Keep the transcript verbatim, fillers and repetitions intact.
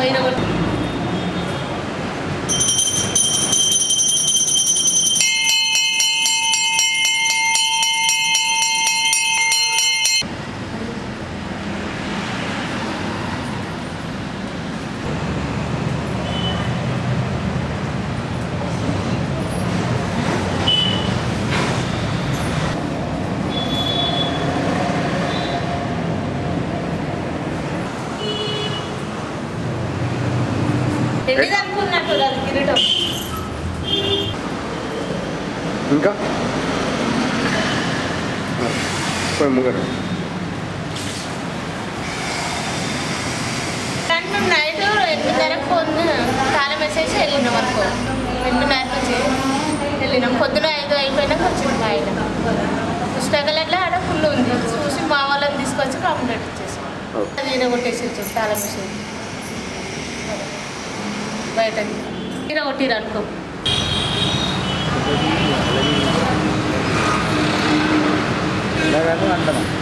ఇరగొట్టి ఇంకా ముగ్గురు కానీ మేము నైట్ ఎనిమిదిన్నరకు ఫోన్ తాళం మెసేజ్ వెళ్ళినాం అనుకో ఎనిమిదిన్నరకు వచ్చి వెళ్ళినాం పొద్దున ఐదు అయిపోయినాక వచ్చింది ఆయన పుస్తకాలట్లో ఆడ ఫుల్ ఉంది చూసి మా వాళ్ళని తీసుకొచ్చి కంప్లీట్ ఇచ్చేసాం అది కొట్టేసి వచ్చేసి తాళం మెసేజ్ బయటకి తీర కొట్టిరు అనుకో అంటాను